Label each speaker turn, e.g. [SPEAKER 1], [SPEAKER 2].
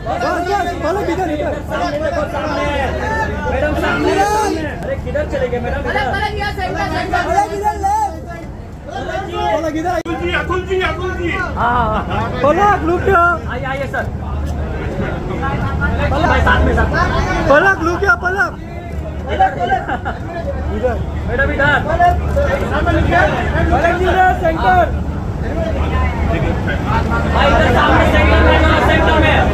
[SPEAKER 1] पलक इधर इधर
[SPEAKER 2] मैडम सामने। अरे किधर चले गए मैडम?
[SPEAKER 1] पलक इधर
[SPEAKER 3] अतुल जी
[SPEAKER 2] हाँ
[SPEAKER 1] पलक लुक
[SPEAKER 2] आइए आइए सर। भाई साथ में सर।
[SPEAKER 1] पलक लुक पलक इधर
[SPEAKER 2] मैडम इधर।
[SPEAKER 1] पलक इधर सेंटर
[SPEAKER 2] भाई इधर सामने सेंटर में